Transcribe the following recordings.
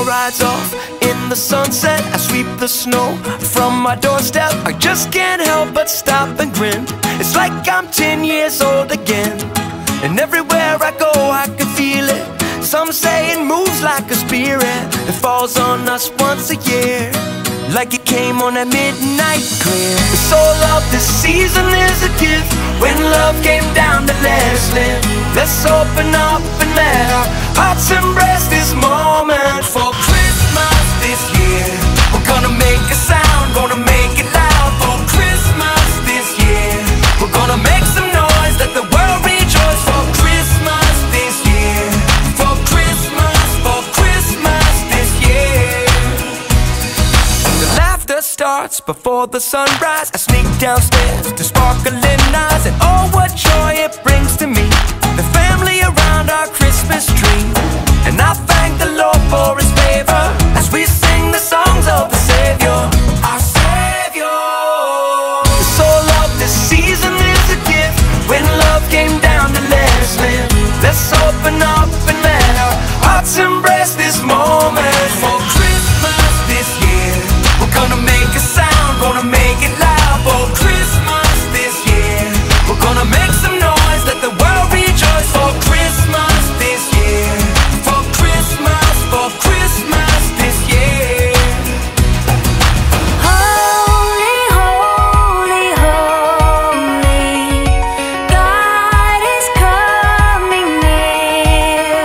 all rides off in the sunset. I sweep the snow from my doorstep. I just can't help but stop and grin. It's like I'm 10 years old again. And everywhere I go I can feel it. Some say it moves like a spirit. It falls on us once a year, like it came on that midnight clear. The soul of this season is a gift. When love came down to let us live, let's open up and let our hearts embrace this moment. For Christmas this year, we're gonna make a sound, gonna make it loud. For Christmas this year, we're gonna make some noise, let the world rejoice. For Christmas this year, for Christmas this year. The laughter starts before the sunrise. I sneak downstairs to sparkling eyes, and oh, what joy it brings to me. The family around our Christmas tree, and I thank the Lord for His favor as we sing the songs of the Savior, our Savior. The soul of this season is a gift. When love came down to let us live, let's open up and let our hearts embrace this moment. For Christmas this year, we're gonna make a sound, gonna make it loud. For Christmas this year, we're gonna make some noise, let the world rejoice. For Christmas this year, for Christmas this year. Holy, holy, holy, God is coming near.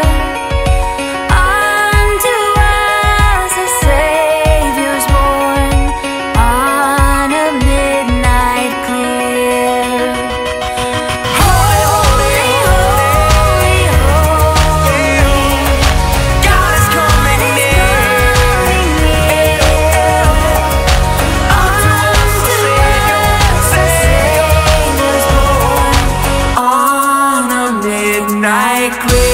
Unto us a Savior's born on a midnight clear. Holy, holy, holy, holy, God is coming near. unto us a Savior's born on a midnight clear.